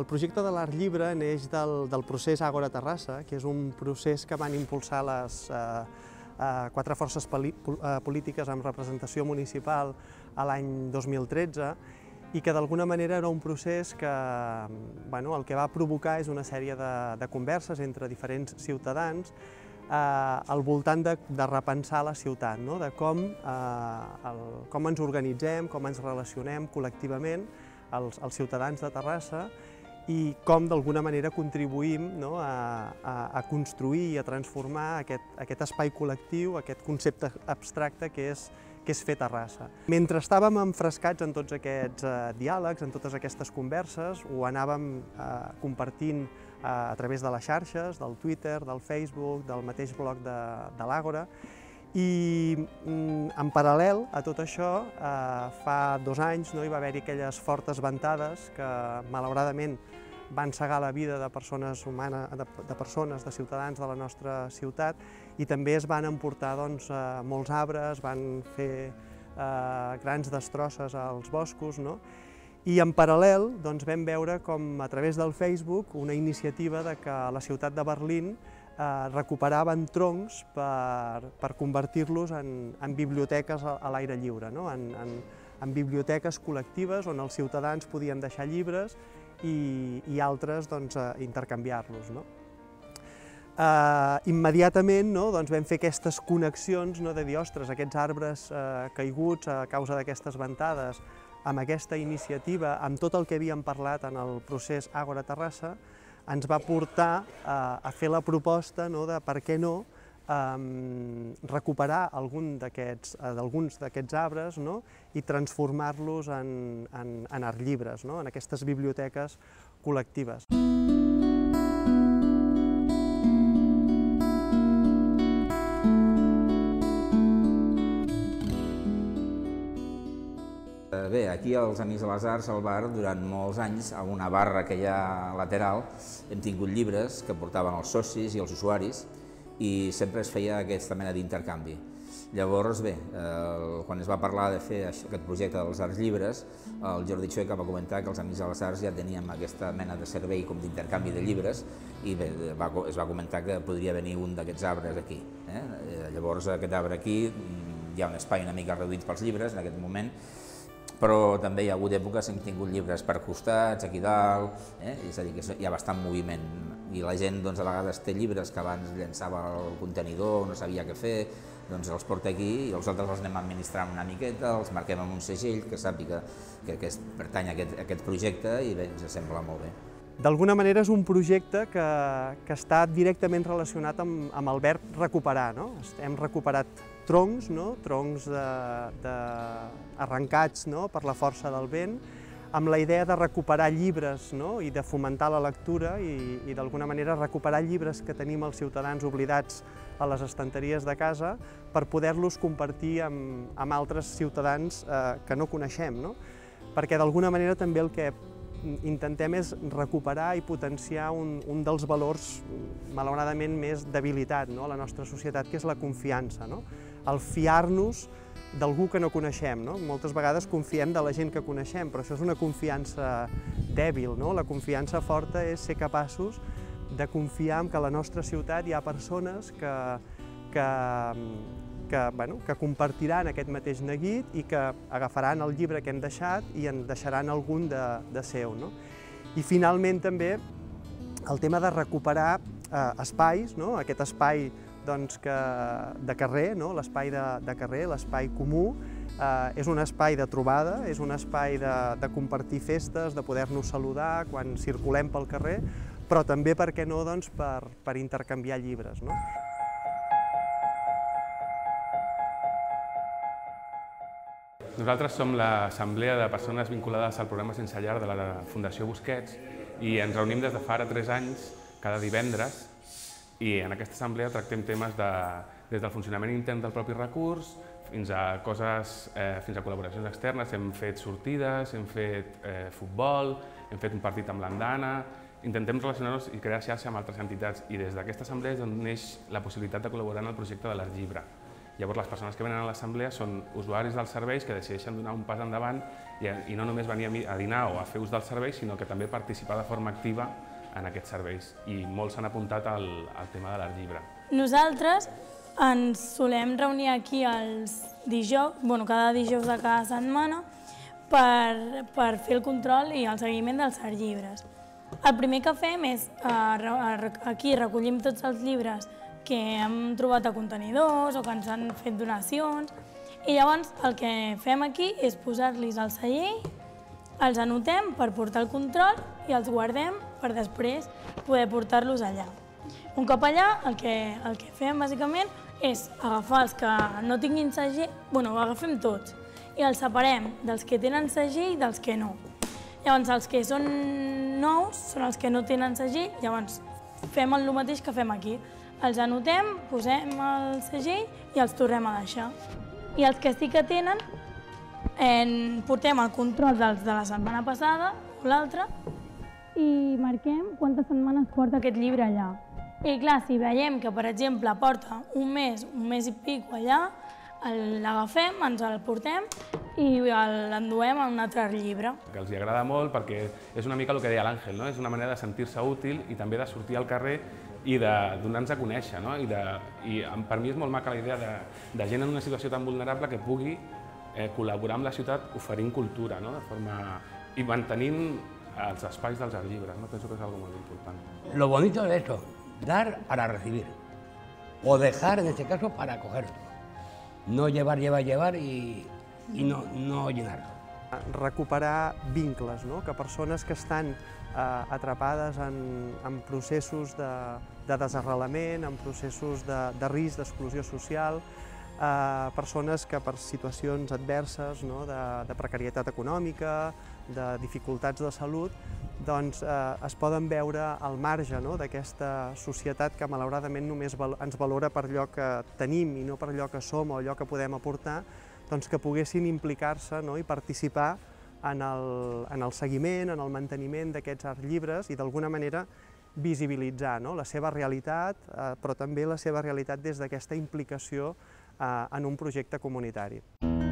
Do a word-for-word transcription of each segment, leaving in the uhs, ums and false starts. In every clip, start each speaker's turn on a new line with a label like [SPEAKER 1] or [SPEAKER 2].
[SPEAKER 1] El projecte de l'Art Llibre neix del, del procés Àgora Terrassa, que és un procés que van impulsar les eh, eh, quatre forces poli, eh, polítiques amb representació municipal a l'any dos mil tretze, i que d'alguna manera era un procés que bueno, el que va provocar és una sèrie de, de converses entre diferents ciutadans eh, al voltant de, de repensar la ciutat, no? De com, eh, el, com ens organitzem, com ens relacionem col·lectivament els, els ciutadans de Terrassa i com d'alguna manera contribuïm, no? a, a, a construir i a transformar aquest, aquest espai col·lectiu, aquest concepte abstracte que és, que és fer Terrassa. Mentre estàvem enfrescats en tots aquests eh, diàlegs, en totes aquestes converses, ho anàvem eh, compartint eh, a través de les xarxes, del Twitter, del Facebook, del mateix blog de, de l'Àgora, i mm, en paral·lel a tot això, eh, fa dos anys no, hi va haver-hi aquelles fortes ventades que malauradament van cegar la vida de persones humanes, de, de persones, de ciutadans de la nostra ciutat, i també es van emportar doncs, eh, molts arbres, van fer eh, grans destrosses als boscos, no? I en paral·lel doncs, vam veure com a través del Facebook una iniciativa de que a la ciutat de Berlín eh, recuperaven troncs per, per convertir-los en, en biblioteques a, a l'aire lliure, no? en, en, en biblioteques col·lectives on els ciutadans podien deixar llibres i, i altres doncs, intercanviar-los. No? Eh, immediatament no, doncs vam fer aquestes connexions no, de dir, ostres, aquests arbres eh, caiguts a causa d'aquestes ventades, amb aquesta iniciativa, amb tot el que havíem parlat en el procés Àgora Terrassa, ens va portar eh, a fer la proposta no, de per què no eh, recuperar algun d'aquests eh, d'alguns d'aquests arbres no, i transformar-los en, en, en art llibres, no, en aquestes biblioteques col·lectives.
[SPEAKER 2] Bé, aquí als Amics de les Arts, al bar, durant molts anys, a una barra que hi ha lateral, hem tingut llibres que portaven els socis i els usuaris i sempre es feia aquesta mena d'intercanvi. Llavors, bé, eh, quan es va parlar de fer aquest projecte dels Arts Llibres, el Jordi Chueca va comentar que els Amics de les Arts ja teníem aquesta mena de servei com d'intercanvi de llibres i bé, va, es va comentar que podria venir un d'aquests arbres aquí. Eh? Llavors, aquest arbre aquí, hi ha un espai una mica reduït pels llibres en aquest moment, però també hi ha hagut èpoques en què hem tingut llibres per costats, aquí dalt, eh? És a dir, que hi ha bastant moviment i la gent doncs, a vegades té llibres que abans llançava al contenidor, no sabia què fer, doncs els porta aquí i els altres els anem administrant una miqueta, els marquem amb un segell que sàpiga que, que pertany a aquest, a aquest projecte i bé, ens sembla molt bé.
[SPEAKER 1] D'alguna manera és un projecte que, que està directament relacionat amb, amb el verb recuperar. No? Hem recuperat troncs, no? troncs de, de arrencats no? per la força del vent, amb la idea de recuperar llibres no? i de fomentar la lectura i, i d'alguna manera recuperar llibres que tenim els ciutadans oblidats a les estanteries de casa per poder-los compartir amb, amb altres ciutadans eh, que no coneixem. No? Perquè d'alguna manera també el que intentem és recuperar i potenciar un, un dels valors malauradament més debilitat no? a la nostra societat, que és la confiança. No? El fiar-nos d'algú que no coneixem. No? Moltes vegades confiem de la gent que coneixem, però això és una confiança dèbil. No? La confiança forta és ser capaços de confiar en que a la nostra ciutat hi ha persones que, que, que, bueno, que compartiran aquest mateix neguit i que agafaran el llibre que hem deixat i en deixaran algun de, de seu. No? I finalment també el tema de recuperar eh, espais, no? Aquest espai doncs, que, de carrer, no? l'espai de, de carrer, l'espai comú, eh, és un espai de trobada, és un espai de, de compartir festes, de poder-nos saludar quan circulem pel carrer, però també, per què no, doncs, per, per intercanviar llibres. No?
[SPEAKER 3] Nosaltres som l'assemblea de persones vinculades al programa Sense Llar de la Fundació Busquets i ens reunim des de fa ara tres anys, cada divendres, i en aquesta assemblea tractem temes de, des del funcionament intern del propi recurs fins a coses, eh, fins a col·laboracions externes. Hem fet sortides, hem fet eh, futbol, hem fet un partit amb l'andana. Intentem relacionar-nos i crear xarxa amb altres entitats i des d'aquesta assemblea és on neix la possibilitat de col·laborar en el projecte de l'Art Llibre. Llavors, les persones que venen a l'assemblea són usuaris dels serveis que decideixen donar un pas endavant i, i no només venir a dinar o a fer ús dels serveis, sinó que també participar de forma activa en aquests serveis. I molts s'han apuntat al, al tema de l'art llibre.
[SPEAKER 4] Nosaltres ens solem reunir aquí els dijous, bueno, cada dijous de cada setmana, per, per fer el control i el seguiment dels art llibres. El primer que fem és, eh, aquí recollim tots els llibres que hem trobat a contenidors o que ens han fet donacions, i llavors el que fem aquí és posar-los al celler, els anotem per portar el control i els guardem per després poder portar-los allà. Un cop allà, el que, el que fem bàsicament és agafar els que no tinguin segell, bueno, ho agafem tots, i els separem dels que tenen segell i dels que no. Llavors, els que són nous són els que no tenen segell, llavors fem el mateix que fem aquí. Els anotem, posem el segell i els tornem a deixar. I els que sí que tenen, eh, portem el control dels de la setmana passada o l'altra i marquem quantes setmanes porta aquest llibre allà. I clar, si veiem que, per exemple, porta un mes, un mes i pico allà, l'agafem, ens el portem i l'enduem a un altre llibre.
[SPEAKER 3] Que els agrada molt perquè és una mica el que deia l'Àngel, no? És una manera de sentir-se útil i també de sortir al carrer i de donar-nos a conèixer, no? I, de, i per mi és molt maca la idea de, de gent en una situació tan vulnerable que pugui eh, col·laborar amb la ciutat oferint cultura, no? De forma, i mantenint els espais dels art llibres, no? Penso que és algo molt important.
[SPEAKER 5] Lo bonito es esto, dar para recibir, o dejar en este caso para coger, no llevar, llevar, llevar y, y no, no llenar.
[SPEAKER 1] Recuperar vincles, no? Que persones que estan eh, atrapades en, en processos de, de desarrelament, en processos de, de risc d'exclusió social, eh, persones que per situacions adverses, no? de, de precarietat econòmica, de dificultats de salut, doncs eh, es poden veure al marge, no? D'aquesta societat que malauradament només val, ens valora per allò que tenim i no per allò que som o allò que podem aportar, doncs que poguessin implicar-se, no? I participar en el, en el seguiment, en el manteniment d'aquests art llibres i d'alguna manera visibilitzar, no? La seva realitat, eh, però també la seva realitat des d'aquesta implicació eh, en un projecte comunitari.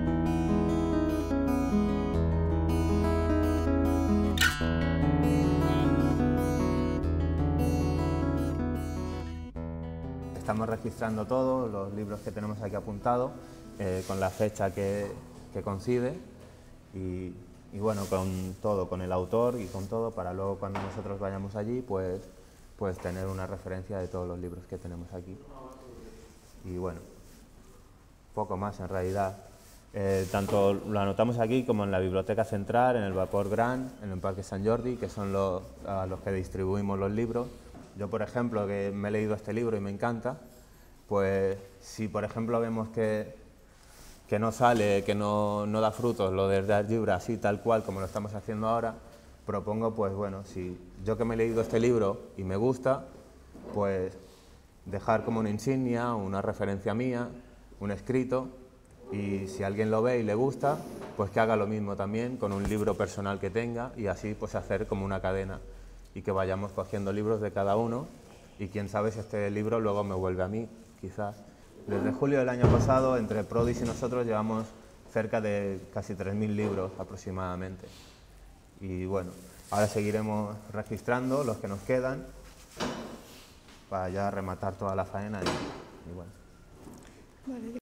[SPEAKER 6] Estamos registrando todos los libros que tenemos aquí apuntados, eh, con la fecha que, que coincide y, y bueno, con todo, con el autor y con todo, para luego cuando nosotros vayamos allí, pues, pues tener una referencia de todos los libros que tenemos aquí. Y bueno, poco más en realidad. Eh, tanto lo anotamos aquí como en la Biblioteca Central, en el Vapor Gran, en el Parque Sant Jordi, que son los, a los que distribuimos los libros. Yo, por ejemplo, que me he leído este libro y me encanta, pues si, por ejemplo, vemos que, que no sale, que no, no da frutos lo del art llibre así, tal cual, como lo estamos haciendo ahora, propongo, pues bueno, si yo que me he leído este libro y me gusta, pues dejar como una insignia, una referencia mía, un escrito, y si alguien lo ve y le gusta, pues que haga lo mismo también con un libro personal que tenga y así pues hacer como una cadena. Y que vayamos cogiendo libros de cada uno y quién sabe si este libro luego me vuelve a mí, quizás. Desde julio del año pasado, entre Prodis y nosotros, llevamos cerca de casi tres mil libros aproximadamente. Y bueno, ahora seguiremos registrando los que nos quedan para ya rematar toda la faena y, y bueno.
[SPEAKER 4] Vale.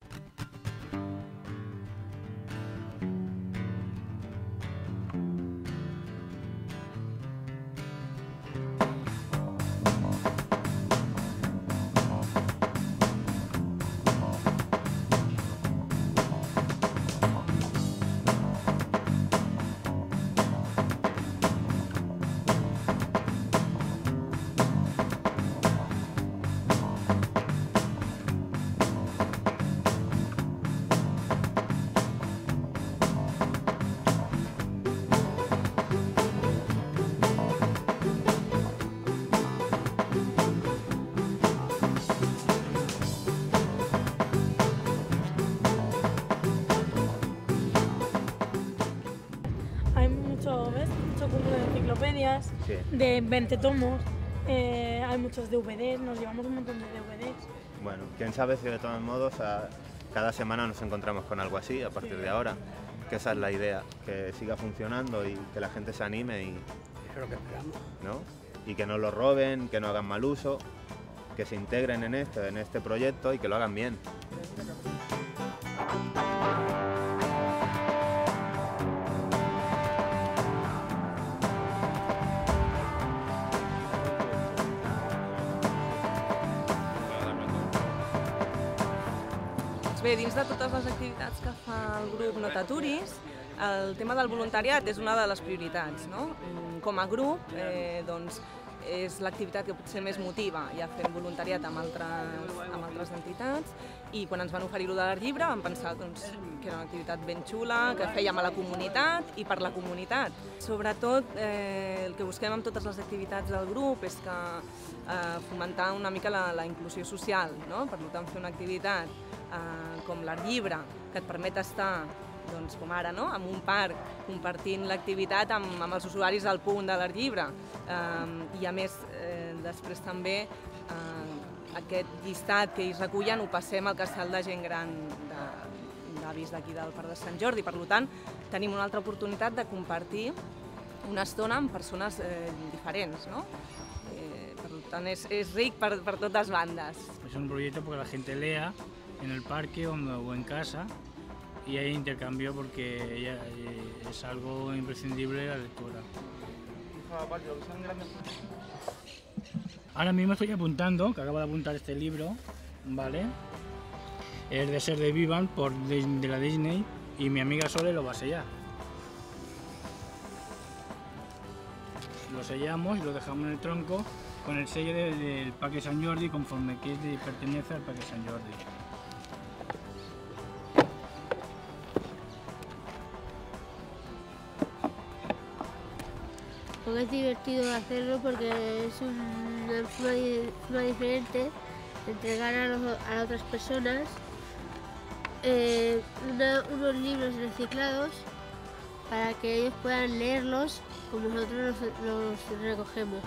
[SPEAKER 4] Enciclopedias, sí. De veinte tomos, eh, hay muchos D V Ds, nos llevamos un montón de D V Ds.
[SPEAKER 6] Bueno, quién sabe si de todos modos a, cada semana nos encontramos con algo así a partir de ahora, que esa es la idea, que siga funcionando y que la gente se anime y,
[SPEAKER 5] Eso es lo que esperamos.
[SPEAKER 6] ¿no? Y que no lo roben, que no hagan mal uso, que se integren en esto, en este proyecto y que lo hagan bien.
[SPEAKER 7] Bé, dins de totes les activitats que fa el grup No t'aturis, el tema del voluntariat és una de les prioritats, no? Com a grup, eh, doncs, és l'activitat que potser més motiva. Ja fem voluntariat amb altres, amb altres entitats i quan ens van oferir-ho de l'Art Llibre vam pensar doncs, que era una activitat ben xula, que fèiem a la comunitat i per la comunitat. Sobretot, eh, el que busquem amb totes les activitats del grup és que eh, fomentar una mica la, la inclusió social, no? Per tant, fer una activitat eh, com l'Art Llibre, que et permet estar doncs, com ara, no? En un parc, compartint l'activitat amb, amb els usuaris del punt de l'Art Llibre. Eh, I a més, eh, després també, eh, aquest llistat que ells recullen ho passem al casal de gent gran de, d'avis d'aquí del Parc de Sant Jordi. Per tant, tenim una altra oportunitat de compartir una estona amb persones eh, diferents, ¿no? Eh, per tant, és, és ric per, per totes bandes.
[SPEAKER 8] Es un proyecto porque la gente lea en el parque o o en casa y hay intercambio porque ya, eh, es algo imprescindible la lectura. Ahora mismo estoy apuntando, que acabo de apuntar este libro, ¿vale? Es de Ser de Vivan por, de, de la Disney y mi amiga Sole lo va a sellar. Lo sellamos y lo dejamos en el tronco con el sello de, del Parque Sant Jordi conforme que es de, pertenece al Parque Sant Jordi.
[SPEAKER 9] Es divertido hacerlo porque es una forma, forma diferente de entregar a, los, a otras personas eh, una, unos libros reciclados para que ellos puedan leerlos como nosotros los, los recogemos.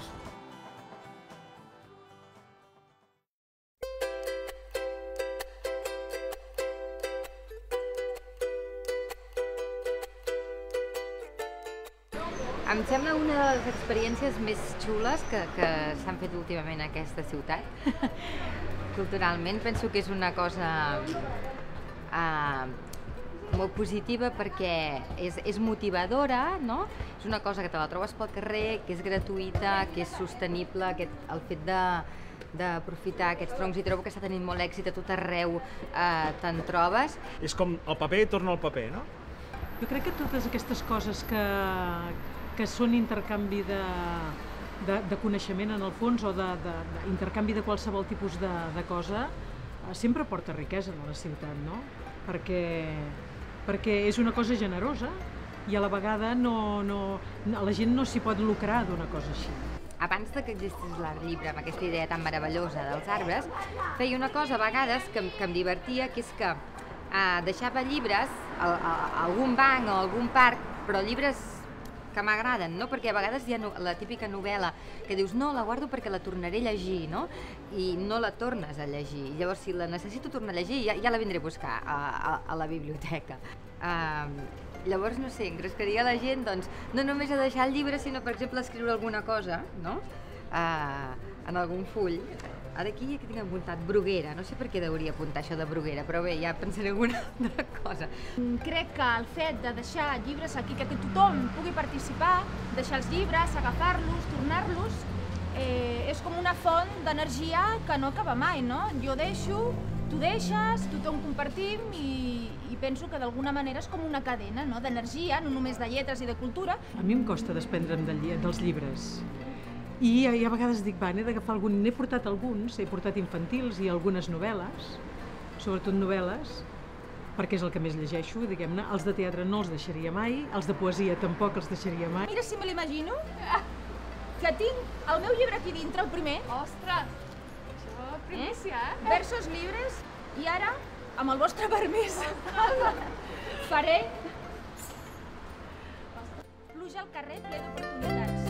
[SPEAKER 10] Em sembla una de les experiències més xules que, que s'han fet últimament a aquesta ciutat. Culturalment penso que és una cosa eh, molt positiva perquè és, és motivadora, no? És una cosa que te la trobes pel carrer, que és gratuïta, que és sostenible, que el fet de d'aprofitar aquests troncs i trobo que està tenint molt èxit a tot arreu, eh, te'n trobes.
[SPEAKER 11] És com el paper torna al paper, no?
[SPEAKER 12] Jo crec que totes aquestes coses que, que són intercanvi de, de, de coneixement en el fons o d'intercanvi de, de, de qualsevol tipus de, de cosa sempre porta riquesa a la ciutat, no? Perquè, perquè és una cosa generosa i a la vegada no, no, la gent no s'hi pot lucrar d'una cosa així.
[SPEAKER 10] Abans que existís l'Art Llibre, amb aquesta idea tan meravellosa dels arbres, feia una cosa a vegades que, que em divertia, que és que eh, deixava llibres a, a, a algun banc o a algun parc, però llibres que m'agraden, no? Perquè a vegades hi ha no, la típica novel·la que dius no, la guardo perquè la tornaré a llegir, no? I no la tornes a llegir. Llavors, si la necessito tornar a llegir, ja, ja la vindré a buscar a, a, a la biblioteca. Uh, Llavors, no sé, engrescaria la gent, doncs, no només a deixar el llibre, sinó, per exemple, a escriure alguna cosa, no? Uh, en algun full. Ara aquí ja que tinc apuntat Bruguera, no sé per què hauria apuntar això de Bruguera, però bé, ja pensaré alguna altra cosa.
[SPEAKER 13] Crec que el fet de deixar llibres aquí, que tothom pugui participar, deixar els llibres, agafar-los, tornar-los, eh, és com una font d'energia que no acaba mai, no? Jo deixo, tu deixes, tothom compartim i, i penso que d'alguna manera és com una cadena, no? D'energia, no només de lletres i de cultura.
[SPEAKER 12] A mi em costa desprendre'm del, dels llibres. I, i a vegades dic, va, n'he d'agafar algun, n'he portat alguns, he portat infantils i algunes novel·les, sobretot novel·les, perquè és el que més llegeixo, diguem-ne. Els de teatre no els deixaria mai, els de poesia tampoc els deixaria mai.
[SPEAKER 13] Mira si me l'imagino, que tinc el meu llibre aquí dintre, el primer. Ostres, això primícia, eh? Versos llibres, i ara, amb el vostre permís, faré pluja al carrer ple d'oportunitats.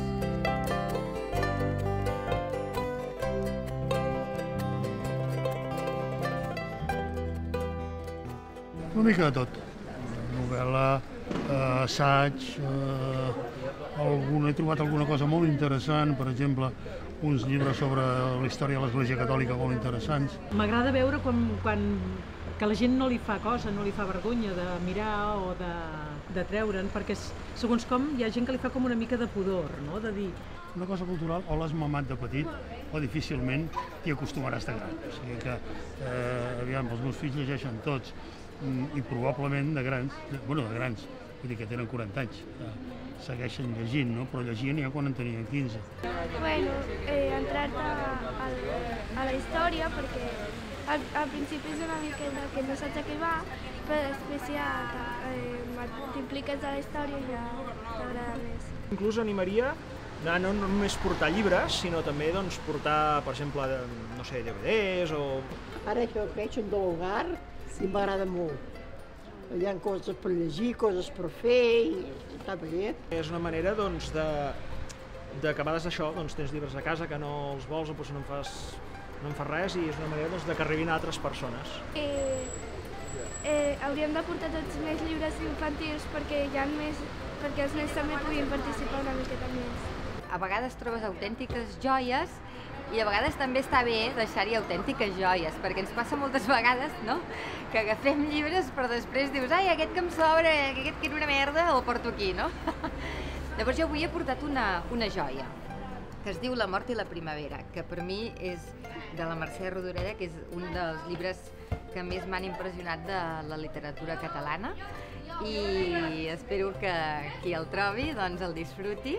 [SPEAKER 14] Una mica de tot. Novel·la, eh, assaig, eh, algun, he trobat alguna cosa molt interessant, per exemple, uns llibres sobre la història de l'Església Catòlica molt interessants.
[SPEAKER 12] M'agrada veure quan, quan, que la gent no li fa cosa, no li fa vergonya de mirar o de, de treure'n, perquè segons com hi ha gent que li fa com una mica de pudor, no? De dir...
[SPEAKER 14] Una cosa cultural, o l'has mamat de petit o difícilment t'hi acostumaràs de gran. O sigui que, eh, aviam, els meus fills llegeixen tots, i probablement de grans, bueno, de grans, vull dir que tenen quaranta anys, eh, segueixen llegint, no? Però llegien ja quan en tenien quinze.
[SPEAKER 15] Bueno, eh, entrar-te a, a la història, perquè al, al principi és una mica que no saps a què va, però després ja eh, t'impliques a la història i ja t'agrada més.
[SPEAKER 11] Inclús animaria a no només portar llibres, sinó també doncs, portar, per exemple, no sé, D V Ds o...
[SPEAKER 16] Ara això que veig un de l'hogar i m'agrada molt. Hi ha coses per llegir, coses per fer i està bé.
[SPEAKER 11] És una manera doncs, de, de que a vegades això, doncs, tens llibres a casa que no els vols o potser no en fas, no en fas res i és una manera doncs, de que arribin a altres persones.
[SPEAKER 15] Eh, eh, hauríem de portar tots més llibres infantils perquè, hi ha més, perquè els nens també puguin participar una miqueta més.
[SPEAKER 10] A vegades trobes autèntiques joies i a vegades també està bé deixar-hi autèntiques joies, perquè ens passa moltes vegades, no?, que agafem llibres però després dius ai, aquest que em sobra, aquest que era una merda, el porto aquí, no? Llavors jo avui he portat una, una joia, que es diu La mort i la primavera, que per mi és de la Mercè Rodoreda, que és un dels llibres que més m'han impressionat de la literatura catalana, i espero que qui el trobi doncs el disfruti,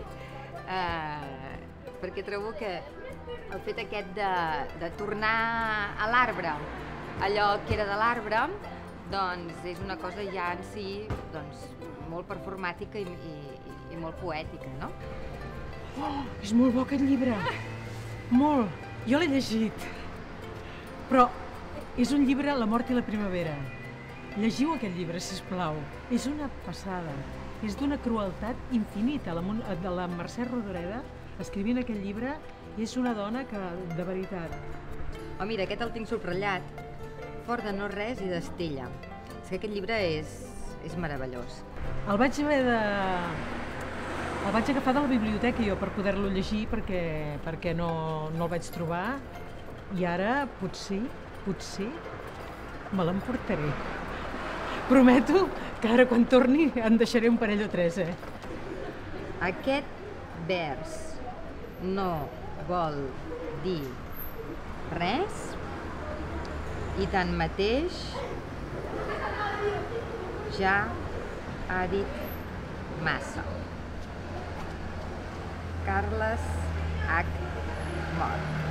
[SPEAKER 10] eh, perquè trobo que el fet aquest de, de tornar a l'arbre, allò que era de l'arbre, doncs és una cosa ja en si doncs, molt performàtica i, i, i molt poètica, no?
[SPEAKER 12] Oh, és molt bo aquest llibre! Molt! Jo l'he llegit. Però és un llibre, La mort i la primavera. Llegiu aquest llibre, sisplau. És una passada. És d'una crueltat infinita. La, de la Mercè Rodoreda, escrivint aquest llibre, és una dona que, de veritat...
[SPEAKER 10] Oh, mira, aquest el tinc subratllat. Fort de no res i d'Estella. És que aquest llibre és, és meravellós.
[SPEAKER 12] El vaig haver de... El vaig agafar de la biblioteca jo per poder-lo llegir perquè, perquè no, no el vaig trobar i ara potser, potser me l'emportaré. Prometo que ara quan torni en deixaré un parell o tres, eh?
[SPEAKER 10] Aquest vers no vol dir res i tanmateix ja ha dit massa. Carles H. Mort.